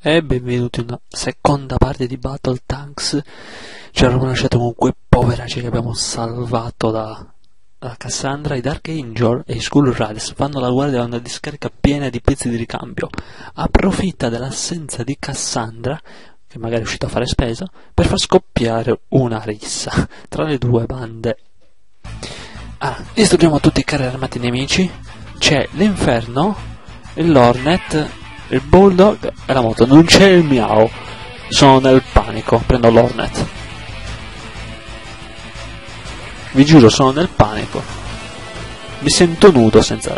E benvenuti in una seconda parte di Battle Tanks. Ci eravamo lasciati con quei poveracci che abbiamo salvato da Cassandra. I Dark Angel e i Skull Riders fanno la guardia a una discarica piena di pezzi di ricambio. Approfitta dell'assenza di Cassandra, che magari è uscita a fare spesa, per far scoppiare una rissa tra le due bande. Distruggiamo tutti i carri armati nemici. C'è l'inferno, l'Hornet, il Bulldog e la moto. Non c'è il Miao. Sono nel panico. Prendo l'Hornet. Vi giuro, sono nel panico. Mi sento nudo senza...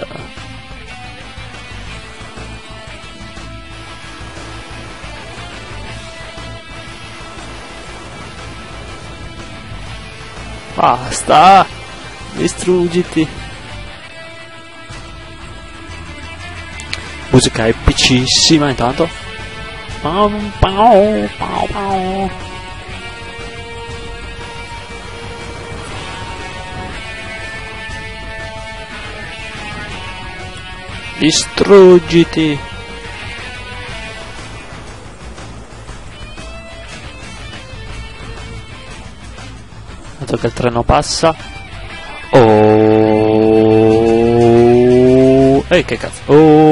Basta! Distruggiti! Musica epicissima intanto. Distruggiti. Dato che il treno passa. Ehi, che cazzo?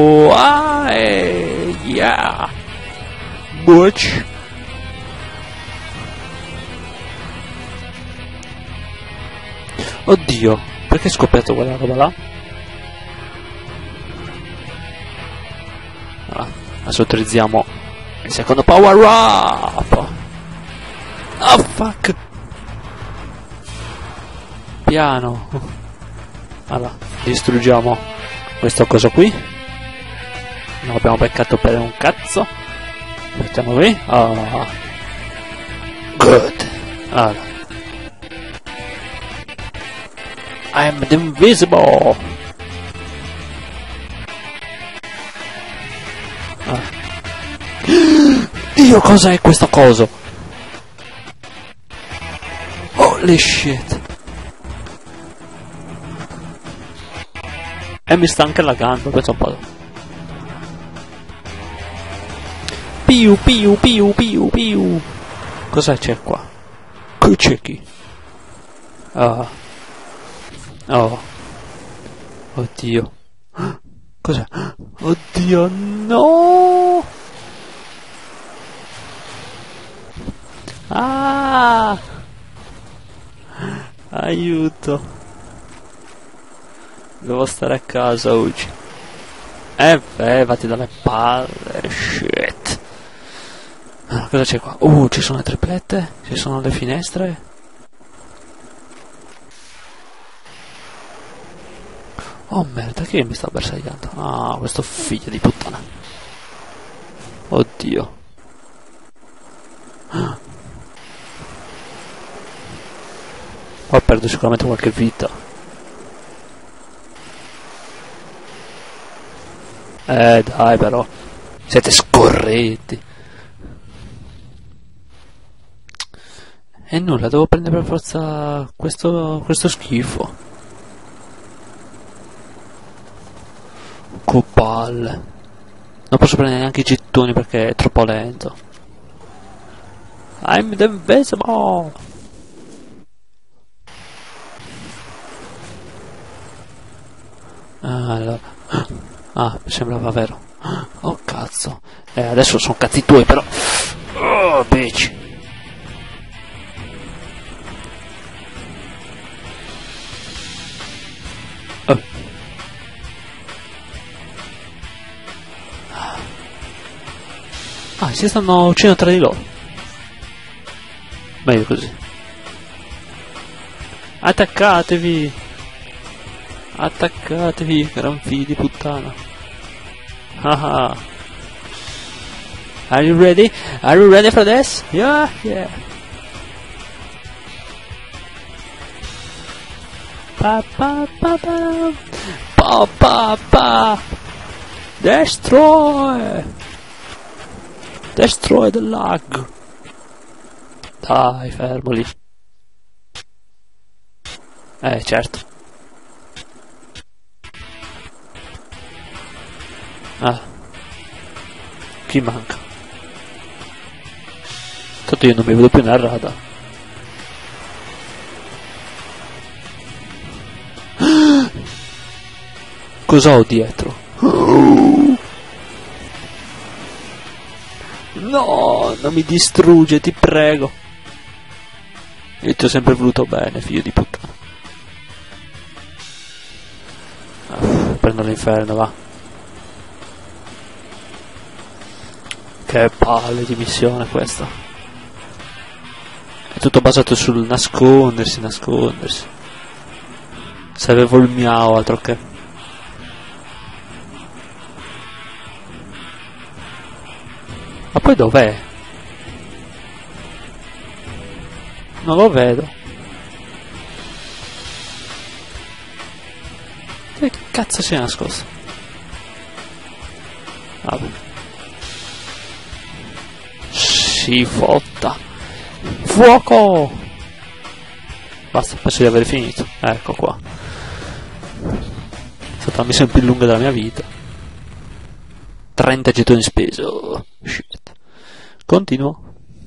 Yeah! Butch! Oddio, perché è scoppiato quella roba là? Adesso utilizziamo il secondo power up! Oh fuck! Piano! Allora, distruggiamo questo coso qui. Non abbiamo beccato per un cazzo. Mettiamo qui. Good. Allora. I'm invisible. Dio, cos'è questo coso? Holy shit. E mi sta anche laggando, pensa un po'. Piu piu piu piu piu. Cosa c'è qua? Che c'è chi? Oh. Oddio. Cos'è? Oddio, no! Aiuto. Devo stare a casa oggi. Vatti dalle palle, shit. Cosa c'è qua? Ci sono le triplette, ci sono le finestre. Oh merda, chi mi sta bersagliando? Questo figlio di puttana. Oddio. Perdo sicuramente qualche vita. Dai però, siete scorretti. E nulla, devo prendere per forza questo schifo. Che palle. Non posso prendere neanche i gettoni perché è troppo lento. I'm the invisible. Allora. Mi sembrava vero. Oh cazzo. Adesso sono cazzi tuoi però. Oh bitch. Si stanno uccidendo tra di loro. Meglio così. Attaccatevi. Attaccatevi, gran figli di puttana. Are you ready? Are you ready for this? Yeah. Destroy the lag. Dai, fermo lì. Certo. Chi manca? tanto io non mi vedo più nel radar. Cosa ho dietro? No, non mi distrugge, ti prego. Io ti ho sempre voluto bene, figlio di puttana. Prendo l'inferno, va. Che palle di missione questa. È tutto basato sul nascondersi. Se avevo il miao, altro che. Ma poi dov'è? Non lo vedo. Che cazzo si è nascosto? Vabbè. Si fotta. Fuoco! Basta, penso di aver finito. Ecco qua. È stata la missione più lunga della mia vita. 30 gettoni spesi. Oh, shit. Continuo.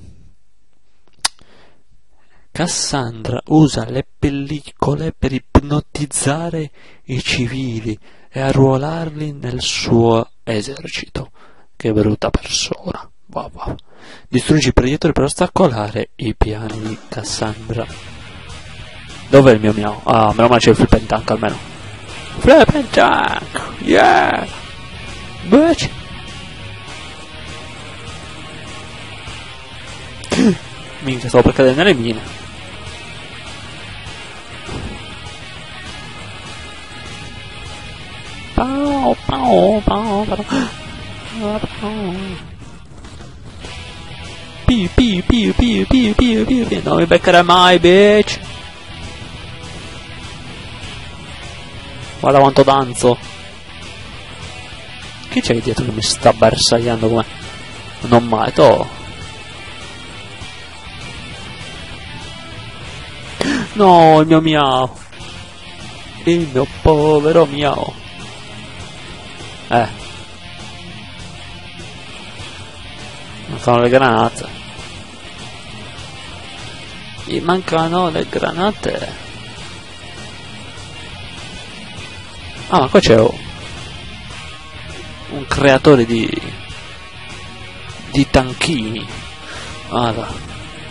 Cassandra usa le pellicole per ipnotizzare i civili e arruolarli nel suo esercito. Che brutta persona. Wow. Distruggi i proiettori per ostacolare i piani di Cassandra. Dov'è il mio miao? Ah, meno male c'è il flip and tank almeno. Flip and tank! Yeah! Bitch! Minchia, stavo per cadere nelle mine. Piu. Non mi beccherai mai, bitch. Guarda quanto danzo. Chi c'è dietro che mi sta bersagliando come? Non mai, to. No, il mio miao. Il mio povero miao. Mancano le granate. Gli mancano le granate. Ah, ma qua c'è un creatore di tanchini. Guarda.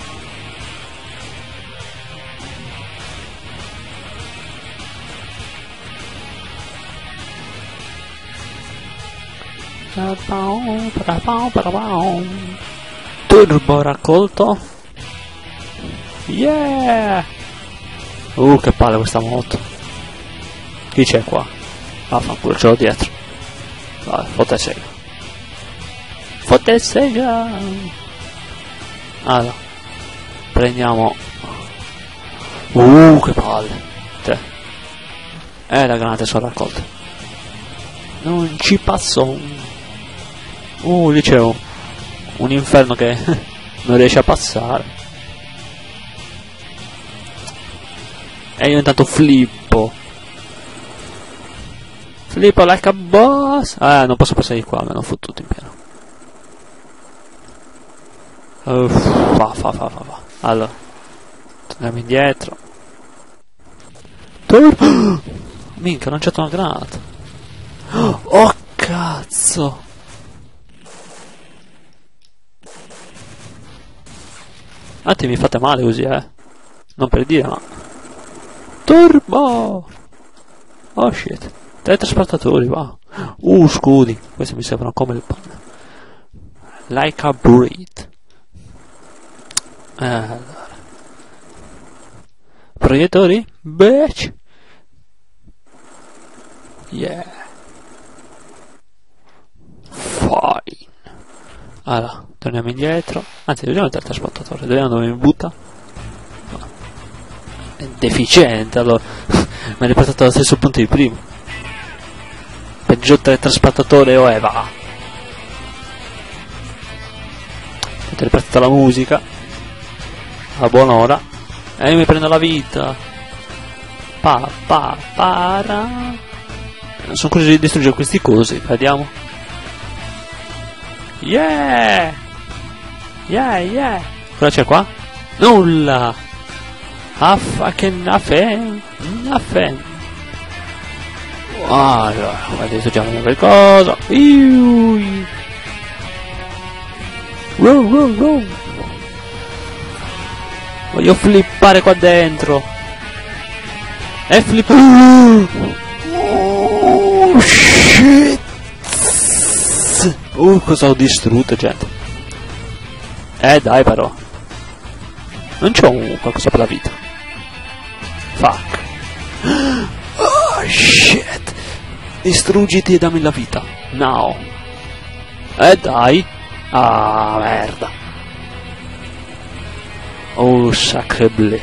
Turbo raccolto. Yeah. Che palle questa moto. Chi c'è qua? Fanculo, ce l'ho dietro. Vabbè, fotte sega. Allora, prendiamo. Che palle. Le granate sono raccolte. Non ci passo. Lì c'è un inferno che non riesce a passare. E io intanto flippo like a boss. Non posso passare di qua, me l'ho fottuto in pieno. Fa. Allora, torniamo indietro. Minchia, ho lanciato una granata. Oh cazzo. Mi fate male così, non per dire, ma turbo. Oh shit. Teletrasportatori, wow. Scudi. Questi mi sembrano come il pane. Like a breed. Allora. Proiettori? Bitch. Yeah. Fine. Allora, torniamo indietro. Anzi, vediamo il teletrasportatore. Vediamo dove mi butta. È deficiente, allora. Mi ha riportato allo stesso punto di prima. Peggior teletrasportatore o va. Mi ha riportato la musica. A buon'ora. E io mi prendo la vita. Para. Sono curioso di distruggere questi cosi. Vediamo. Yeah. Cosa c'è qua? Nulla! Ah, fucking nothing! Nothing! Allora, adesso già vediamo qualcosa. Wow. Voglio flippare qua dentro. E oh, shit! Cosa ho distrutto, gente? Dai, però. Non c'ho qualcosa per la vita. Fuck. Oh, shit! Distruggiti e dammi la vita. Now. Dai. Ah, merda. Oh, sacre bleu.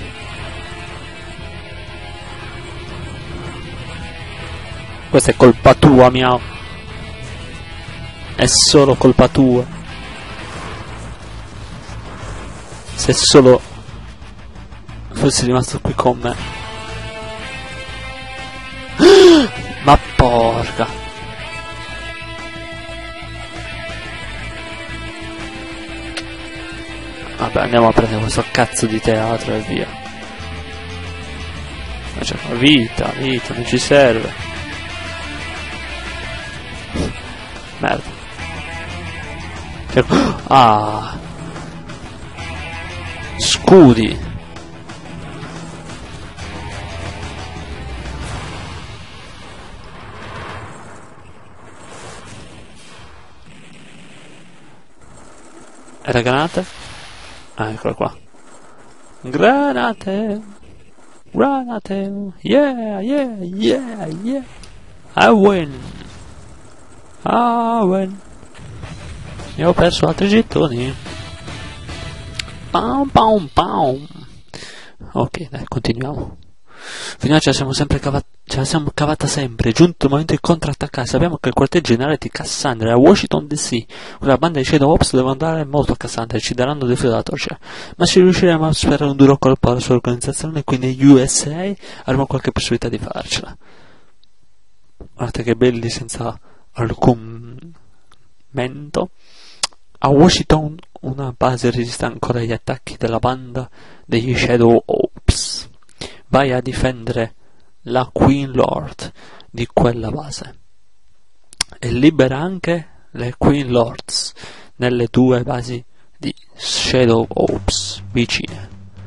Questa è colpa tua, miau. È solo colpa tua. Se solo fossi rimasto qui con me. Ma porca. Vabbè, andiamo a prendere questo cazzo di teatro e via. Cioè, vita, non ci serve. Merda. Ah. Scudi. E le granate? Ah, eccola qua. Granate. Yeah. I win. E ho perso altri gettoni. Pam. Ok, dai, continuiamo. Finora ce la siamo cavata sempre. Giunto il momento di contrattaccare. Sappiamo che il quartier generale di Cassandra è a Washington DC. Una banda di Shadow Ops deve andare molto a Cassandra e ci daranno dei filo da torcere. Ma se riusciremo a sferrare un duro colpo alla sua organizzazione, qui negli USA, avremo qualche possibilità di farcela. Guardate che belli, senza alcun mento. A Washington una base resiste ancora agli attacchi della banda degli Shadow Ops. Vai a difendere la Queen Lord di quella base e libera anche le Queen Lords nelle due basi di Shadow Ops vicine.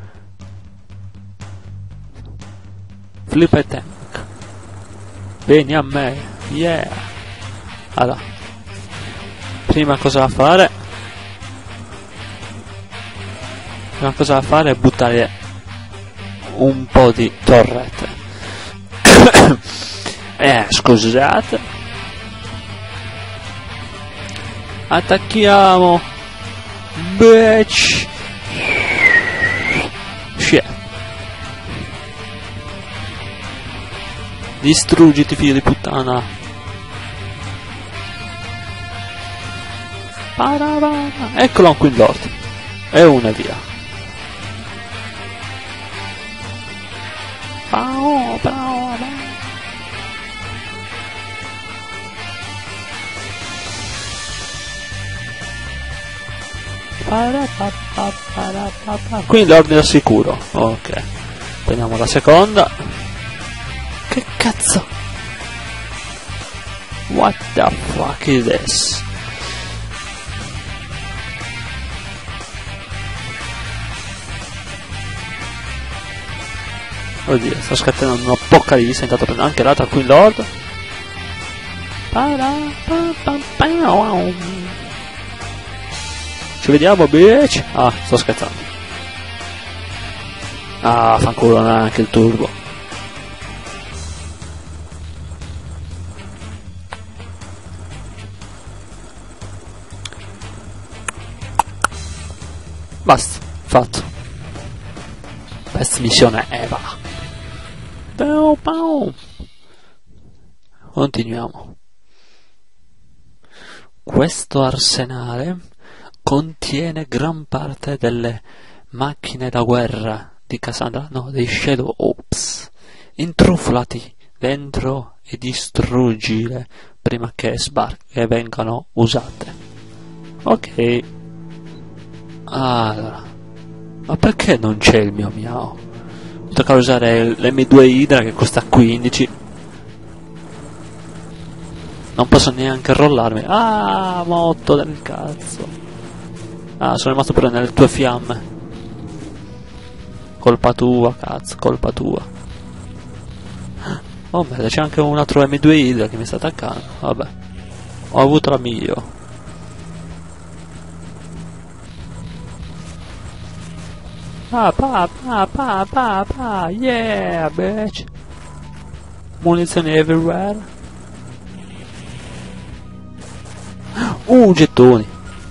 Flip e Tank, vieni a me, yeah. Allora, prima cosa da fare è buttare un po' di torrette. Scusate. Attacchiamo. Bitch. Shit. Distruggiti, figlio di puttana. Eccolo un Queen Lord. E una via. Quindi l'ordine è sicuro. Ok, prendiamo la seconda. Che cazzo? What the fuck is this? Oddio, sto scatenando un'apocalisse. Intanto prendo anche l'altra Queen Lord. Ci vediamo, bitch. Ah, sto scherzando. Ah, fanculo, non è anche il turbo. Basta, fatto. Questa missione Eva. Continuiamo. Questo arsenale contiene gran parte delle macchine da guerra di Cassandra, no, dei Shadow Ops. Intrufolati dentro e distruggile prima che vengano usate. Ok. Allora, Ma perché non c'è il mio miau? Mi tocca usare l'M2 Hydra che costa 15. Non posso neanche arrollarmi. Ah, motto del cazzo. Ah, sono rimasto pure nelle tue fiamme. Colpa tua, cazzo, colpa tua. Oh merda, c'è anche un altro M2 Hydra che mi sta attaccando. Vabbè. Ho avuto la mio. Yeah, bitch. Munizioni everywhere. Gettoni.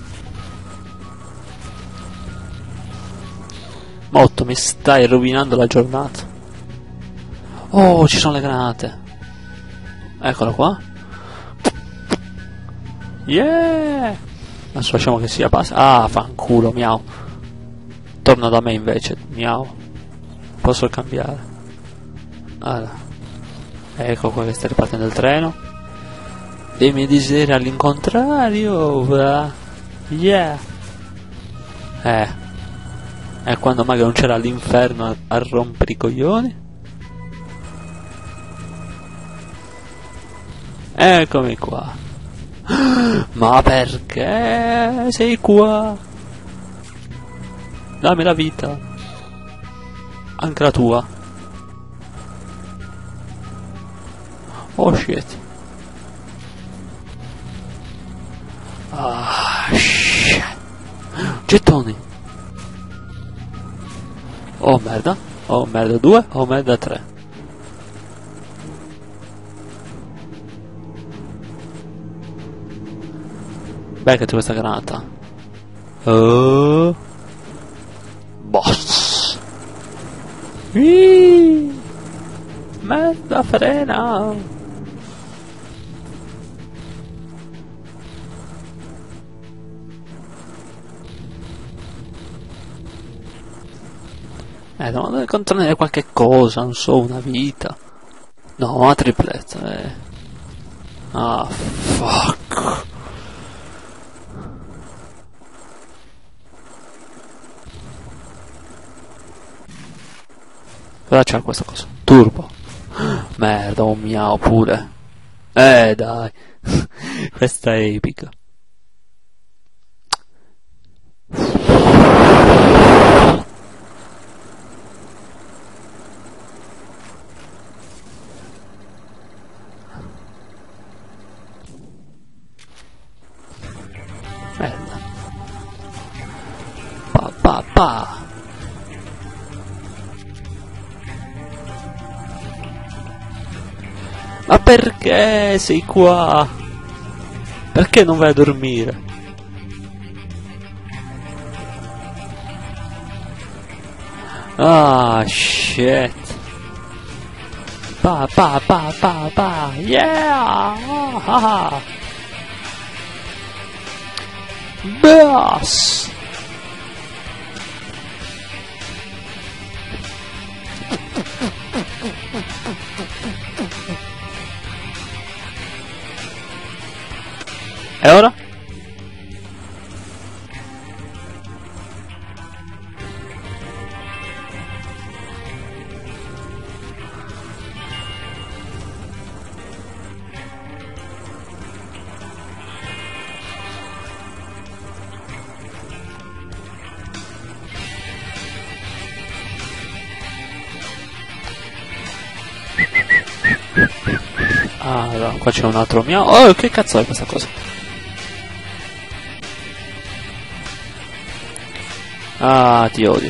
Motto, mi stai rovinando la giornata. Oh, ci sono le granate. Eccolo qua. Yeah. Adesso facciamo che sia passa. Ah, fanculo, miau. Torna da me invece, miau. Posso cambiare. Allora. Ecco qua che sta ripartendo il treno. Dei miei desideri all'incontrario, va. Yeah. E quando magari non c'era l'inferno a rompere i coglioni. Eccomi qua. Ma perché sei qua? Dammi la vita. Anche la tua. Oh shit. Ah shit. Gettoni. Oh merda. Oh merda 2. Oh merda 3. Beccati questa granata. Oh. Boss. Merda frena. Devo contenere qualche cosa, non so, una vita. No, una tripletta, Ah, fuck. Cosa c'è questa cosa? Turbo. Merda, un miau pure. Dai. Questa è epica. Merda. Pa. Ma perché sei qua? Perché non vai a dormire? Ah, shit. Pa. Yeah! Boss! E ora? Ah, allora, qua c'è un altro mio. Oh, che cazzo è questa cosa? Ah, ti odio.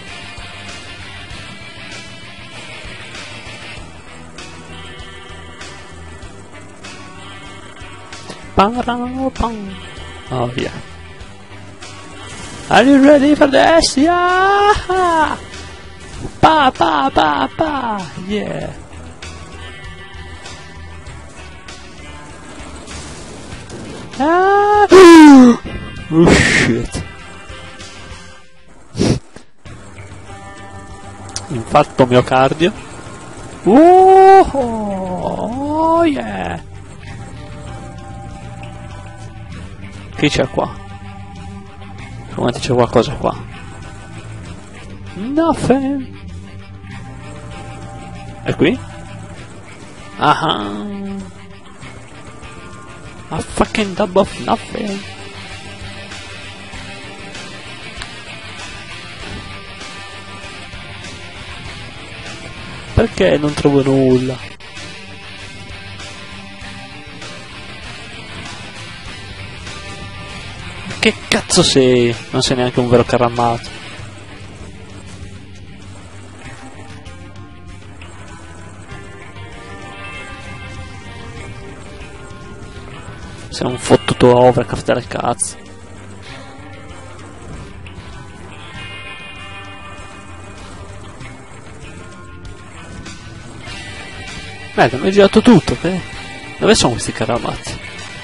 Oh yeah. Are you ready for this? Yeah! Pa! Yeah! Ah! Oh shit! Infarto miocardio. Oh yeah! Che c'è qua? Come c'è qualcosa qua? Nothing. E qui? Ah. A fucking dub of nothing. Perché non trovo nulla? Che cazzo sei? Non sei neanche un vero carro armato. Sei un fottuto Overcraft del cazzo. Merda, mi hai girato tutto, che? Dove sono questi carri armati?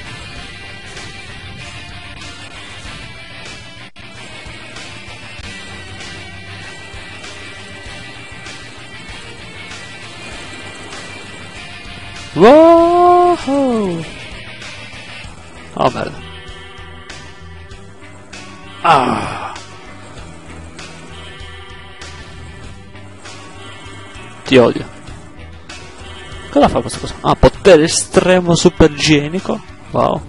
Wow! Oh merda. Ah! Ti odio. Cosa fa questa cosa? Ah, potere estremo super igienico. Wow.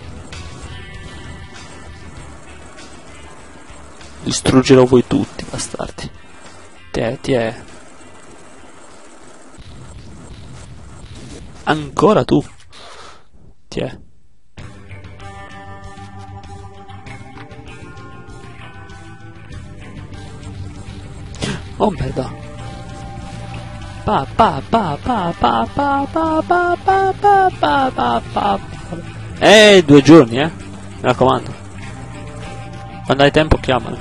Distruggerò voi tutti, bastardi. Ti è. Ancora tu. Ti è. Oh merda. Pa pa pa pa pa pa pa pa pa pa pa pa pa. 2 giorni, mi raccomando. Quando hai tempo chiamami.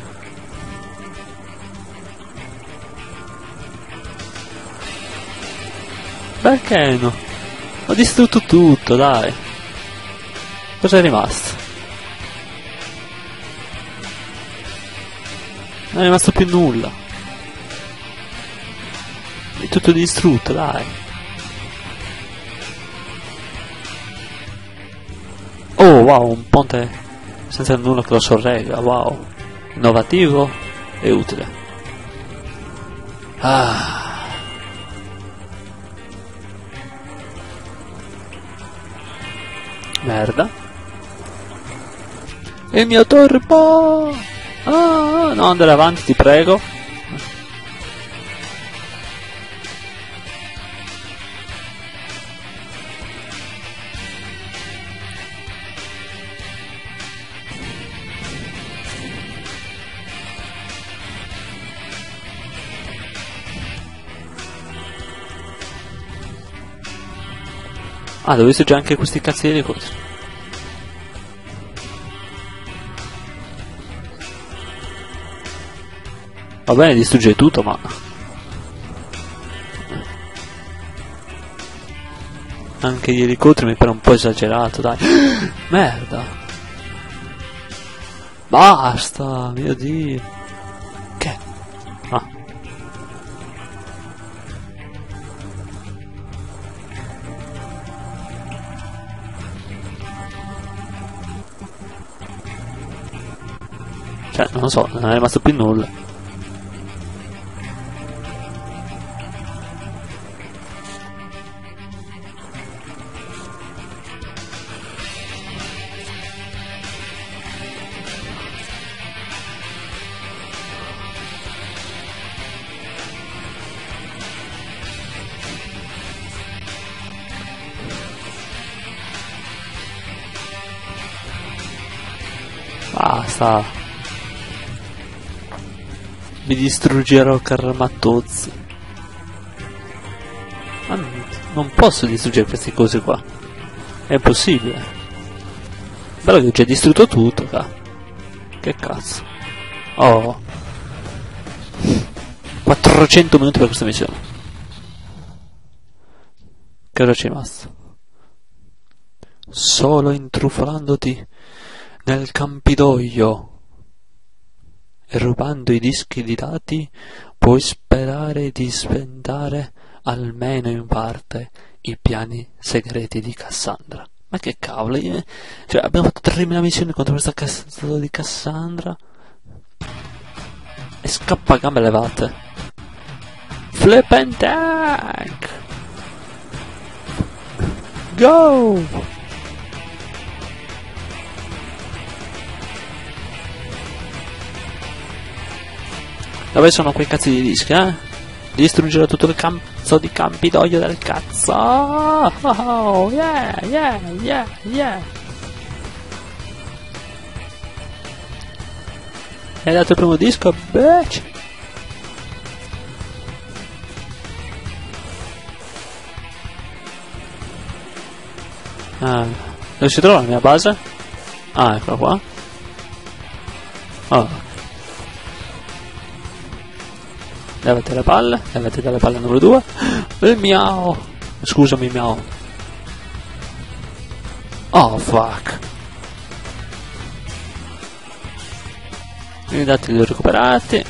Perché no? Ho distrutto tutto, dai. Cosa è rimasto? Non è rimasto più nulla. È tutto distrutto, dai. Oh wow, un ponte senza nulla che lo sorregga, wow. Innovativo e utile. Ah. Merda. Il mio turbo! Ah, no, andare avanti, ti prego. Ah, devo distruggere anche questi cazzi di elicotteri. Va bene distruggere tutto, ma... Anche gli elicotteri mi pare un po' esagerato, dai. Merda. Basta, mio Dio. Che? Ah. Cioè, non lo so, non è rimasto più nulla. Basta. Mi distruggerò Caramattozzi. Ma non posso distruggere queste cose qua. È impossibile. Bello che ho già distrutto tutto, qua. Che cazzo. Oh. 400 minuti per questa missione. Che ora c'è rimasto? Solo intrufolandoti nel Campidoglio e rubando i dischi di dati puoi sperare di sventare almeno in parte i piani segreti di Cassandra. Ma che cavolo, cioè abbiamo fatto 3000 missioni contro questa cazzo di Cassandra. e scappa a gambe levate. Flip and tank! Go! Dove sono quei cazzi di dischi, eh? Distruggere tutto il cazzo di campidoglio del cazzo! Oh, yeah, yeah, yeah, yeah! Hai dato il primo disco, bitch! Ah, dove si trova la mia base? Ah, eccola qua. Oh. Levati le palle, levati dalle palle numero 2. Il miau! Scusami, miau. Oh, fuck. I dati li ho recuperati.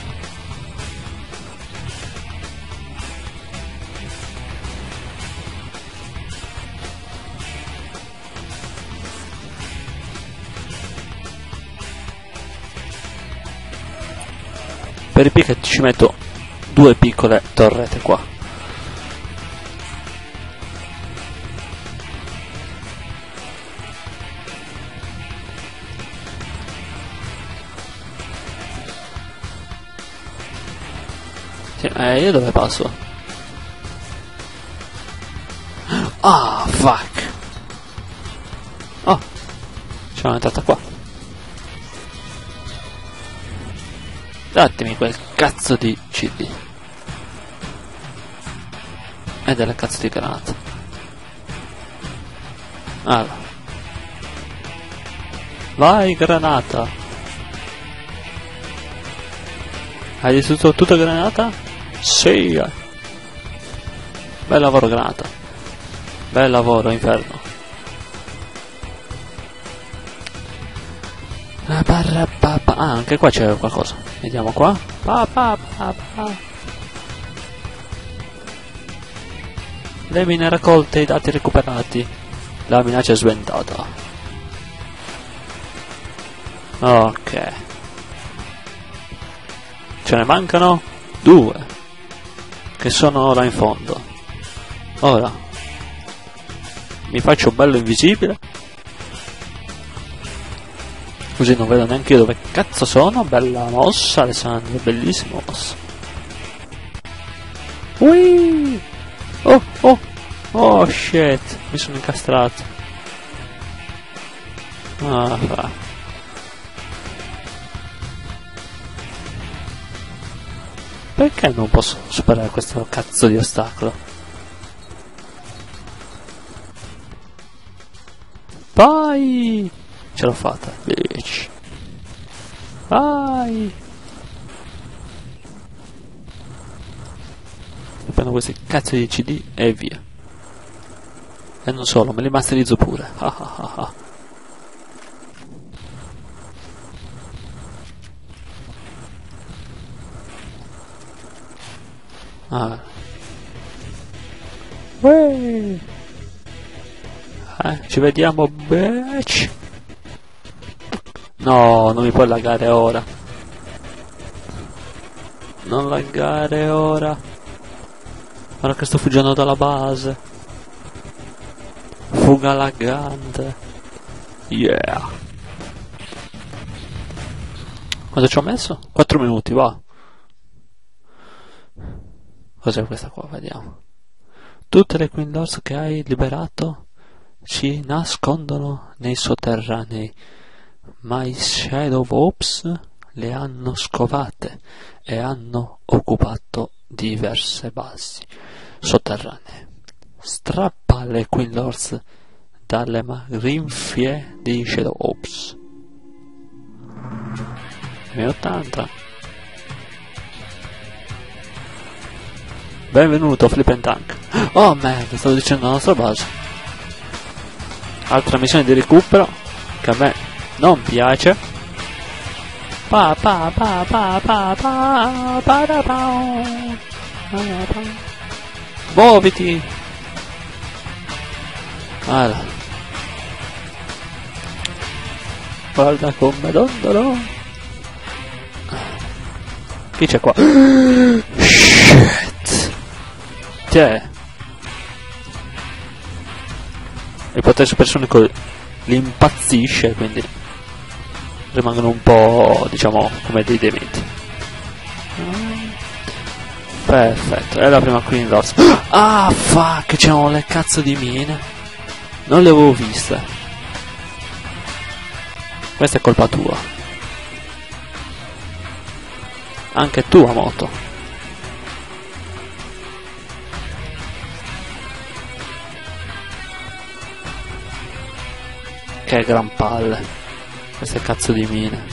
Per i picket ci metto 2 piccole torrette qua. Sì, io dove passo? Ah, fuck! Oh, ci sono entrata qua. Datemi quel cazzo di CD. E delle cazzo di granate. Allora. Vai, granata. Hai distrutto tutta granata? Sì. Bel lavoro, granata. Bel lavoro, inferno. Ah, anche qua c'è qualcosa. Vediamo qua. Le mine raccolte, i dati recuperati. La minaccia è sventata. Ok. Ce ne mancano 2. Che sono ora in fondo. Ora. Mi faccio bello invisibile. Così non vedo neanche io dove cazzo sono. Bella mossa, Alessandro, bellissima mossa. Ui! Oh shit, mi sono incastrato. Ah, fa. Perché non posso superare questo cazzo di ostacolo? Vai! Ce l'ho fatta, bitch. Vai! Prendo questi cazzo di CD e via. E non solo, me li masterizzo pure. Ah. Ci vediamo, bitch. No, non mi puoi laggare ora. Non laggare ora. Ora che sto fuggendo dalla base. Fuga laggante. Yeah. Cosa ci ho messo? 4 minuti, va. Cos'è questa qua? Vediamo. Tutte le Queen Lords che hai liberato si nascondono nei sotterranei, ma i Shadow Ops le hanno scovate e hanno occupato diverse basi sotterranee. Strappa le Queen Lords dalle rinfie di Shadow Ops. 80. Benvenuto, Flip and Tank. Oh merda, stavo dicendo la nostra base. Altra missione di recupero che a me non piace. Muoviti. Allora. Guarda come dondolo. Chi c'è qua? Shit. Tiè. Il potere supersonico li impazzisce, quindi rimangono un po', diciamo, come dei dementi. Perfetto, è la prima Queen Ross. Ah, fuck, c'erano le cazzo di mine. Non le avevo viste. Questa è colpa tua. Anche tua moto. Che gran palle. Queste cazzo di mine.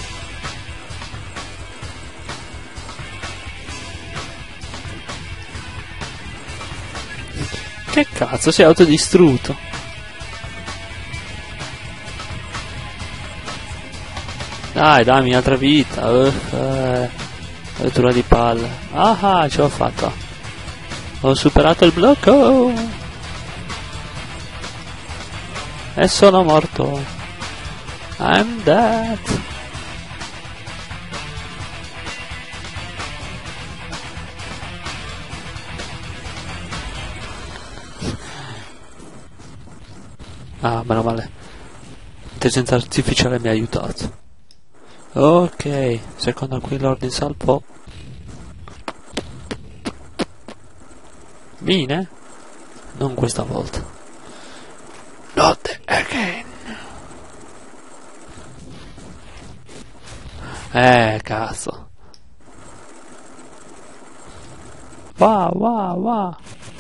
Che cazzo, si è autodistrutto. Dai, dammi altra vita. Rottura di palle. Ah, ce l'ho fatta. Ho superato il blocco. E sono morto. I'm dead. Ah, meno male. L'intelligenza artificiale mi ha aiutato. Ok, secondo qui l'ordine salvo. Mine? Non questa volta. Not again. Cazzo. Wow, wow, wow.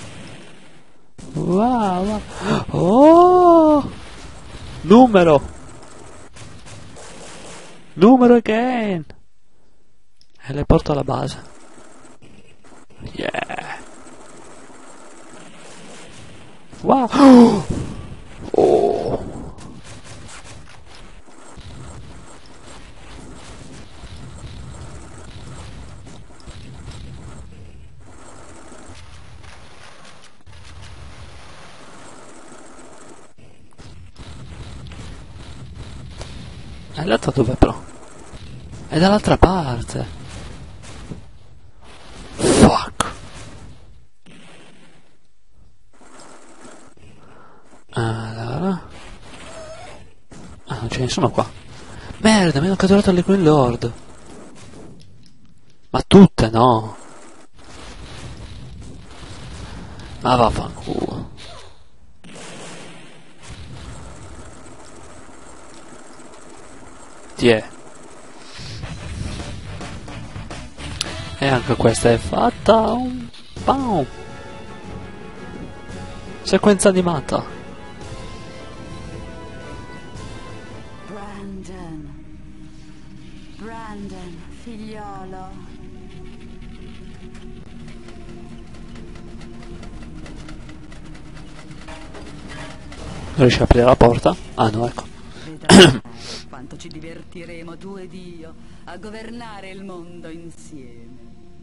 Wow, wow. Oh! Numero again. E le porto alla base. Yeah. Wow. Oh. E l'altra dove però? È dall'altra parte. Fuck. Allora. Ah, non ce ne sono qua. Merda, mi hanno catturato le Queen Lord. Ma tutte no. Ma vaffanculo. Tiè. E anche questa è fatta. Pam. Sequenza animata. Brandon, figliolo. Riesci a aprire la porta? Ah no, ecco. Vedrai quanto ci divertiremo tu ed io a governare il mondo insieme.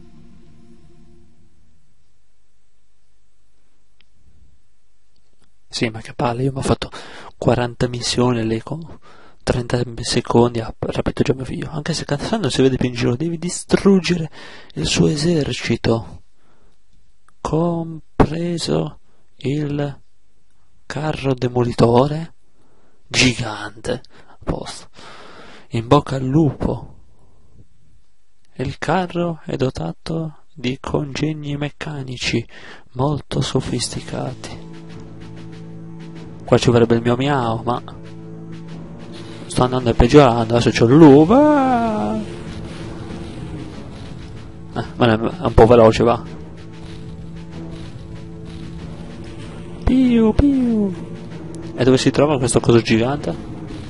Sì, ma che palle, io mi ho fatto 40 missioni lì con 30 secondi ha rapito già mio figlio. Anche se Cassandra non si vede più in giro, devi distruggere il suo esercito, compreso il carro demolitore gigante. A posto. In bocca al lupo. Il carro è dotato di congegni meccanici molto sofisticati. Qua ci vorrebbe il mio miau, ma sto andando e peggiorando. Adesso c'ho il lupo. Ma è un po' veloce, va. Piu piu. E dove si trova questo coso gigante?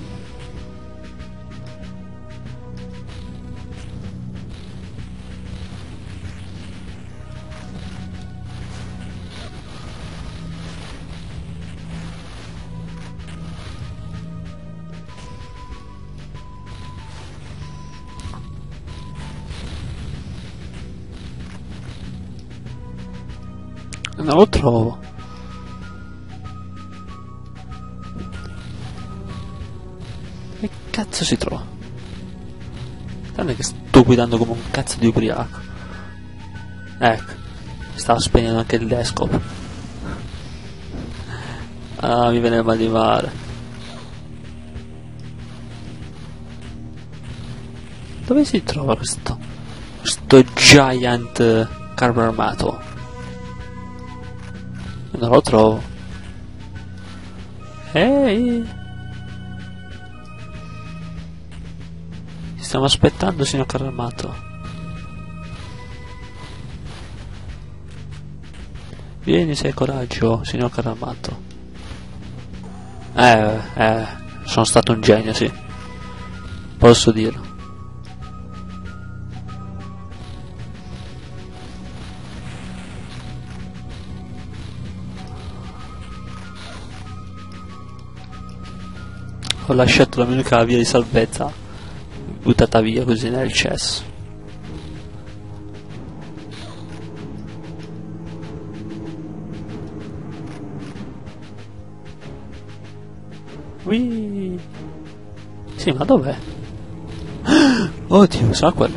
Non lo trovo. Che cazzo si trova? Non è che sto guidando come un cazzo di ubriaco. Ecco, stavo spegnendo anche il desktop. Ah, mi viene il mal di mare. Dove si trova questo giant carro armato? Non lo trovo. Ehi! Ci stiamo aspettando, signor carro armato. Vieni, se hai coraggio, signor carro armato. Sono stato un genio, sì. Posso dirlo. Ho lasciato l'unica via di salvezza buttata via così nel cesso. Whee! Sì, ma dov'è? Oddio, sa quello?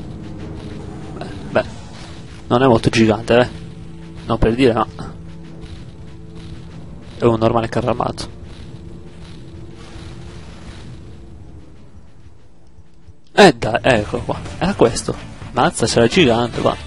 Beh, non è molto gigante, non per dire, ma è un normale carro armato. Dai, eccolo qua, era questo. Mazza, sarà gigante, va.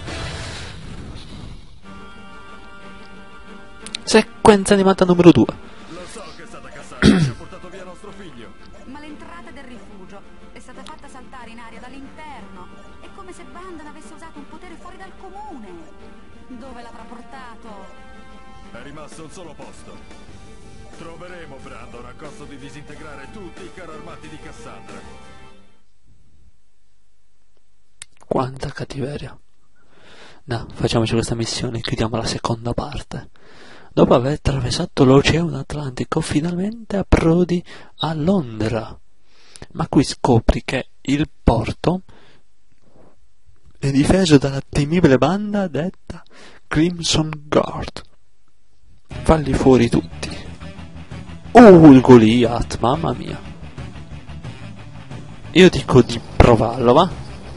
Sequenza animata numero 2. Lo so che è stata Cassandra che ci ha portato via nostro figlio. Ma l'entrata del rifugio è stata fatta saltare in aria dall'interno. È come se Brandon avesse usato un potere fuori dal comune. Dove l'avrà portato? È rimasto un solo posto. Troveremo Brandon a costo di disintegrare tutti i carri armati di Cassandra. Quanta cattiveria. No, facciamoci questa missione e chiudiamo la seconda parte. Dopo aver attraversato l'Oceano Atlantico, finalmente approdi a Londra. Ma qui scopri che il porto è difeso dalla temibile banda detta Crimson Guard. Falli fuori tutti. Il Goliath, mamma mia. Io dico di provarlo, va?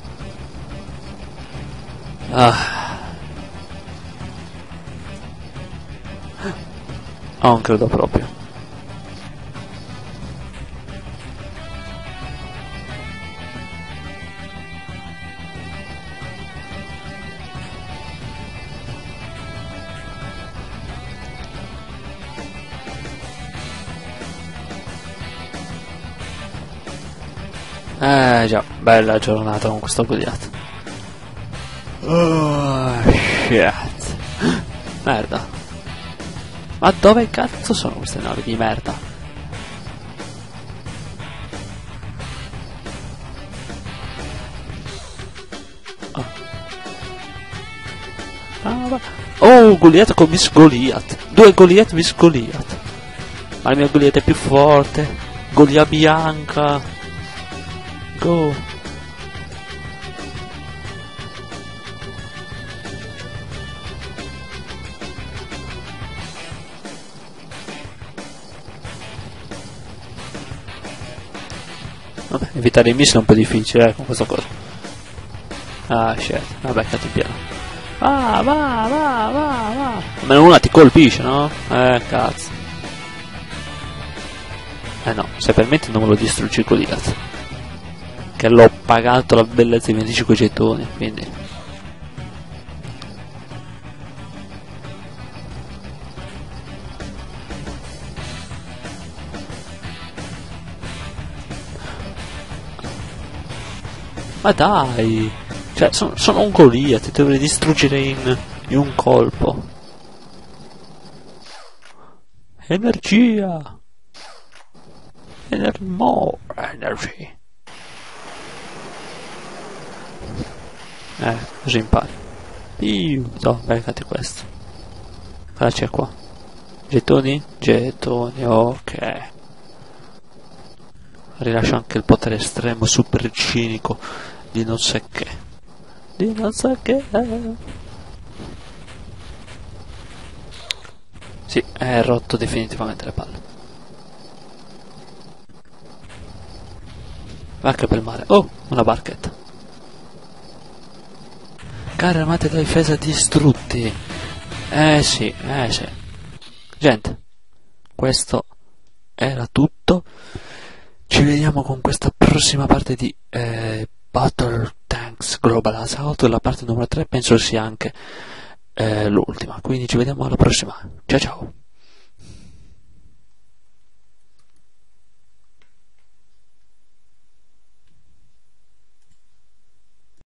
Non credo proprio. Già, bella giornata con questo Goliath. Oh, shit. Merda. Ma dove cazzo sono queste navi di merda? Goliath con Miss Goliath. 2 Goliath Miss Goliath. Ma il mio Goliath è più forte. Goliath bianca. Go. Vabbè, evitare i missili è un po' difficile con questa cosa. Shit, vabbè, cattipiano. Va. Almeno una ti colpisce, no? Cazzo. No, se permetti non me lo distruggi il Goliath. Che l'ho pagato la bellezza di 25 gettoni, quindi. Ma dai! Cioè, sono un Goliath, ti dovrei distruggere in un colpo. Energia! More energy! Così impari. No, beccati questo. Cosa c'è qua? Gettoni? Gettoni, ok. Rilascio anche il potere estremo super cinico di non so che. Di non so che. Sì, è rotto definitivamente le palle. Va che bel mare. Oh, una barchetta. Carri armati da difesa distrutti. Sì. Gente, questo era tutto. Ci vediamo con questa prossima parte di Battle Tanks Global Assault, la parte numero 3, penso sia anche l'ultima. Quindi ci vediamo alla prossima. Ciao ciao.